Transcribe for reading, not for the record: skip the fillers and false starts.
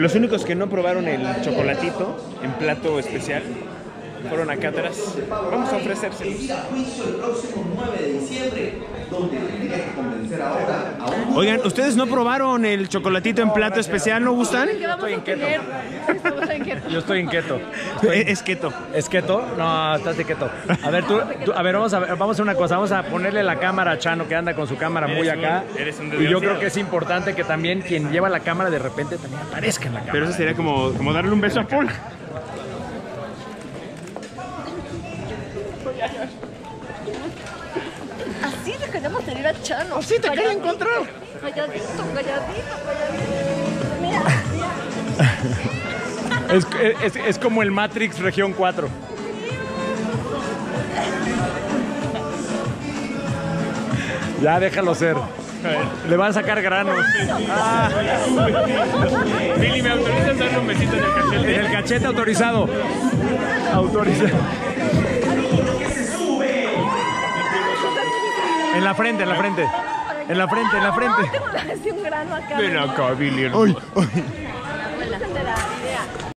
Los únicos que no probaron el chocolatito en plato especial fueron acá atrás. Vamos a ofrecérselos. Oigan, ¿ustedes no probaron el chocolatito en plato especial? ¿No gustan? Yo estoy en keto. Yo estoy en keto. Es keto. ¿Es keto? No, estás de keto. A ver, a ver, vamos a hacer una cosa. Vamos a ponerle la cámara a Chano, que anda con su cámara muy acá. Y yo creo que es importante que también quien lleva la cámara de repente también aparezca en la cámara. Pero eso sería como darle un beso a Paul. Así le queremos tener a Chano. Así te quería encontrar. Calladito, calladito. Mira, Es como el Matrix Región 4. Ya déjalo ser. Le van a sacar granos. Billy, ¿me autorizas darle un besito en el cachete? En el cachete autorizado. Autorizado. En la frente. En la frente. tengo un grano acá. Ven acá, Billy. Ay, ay.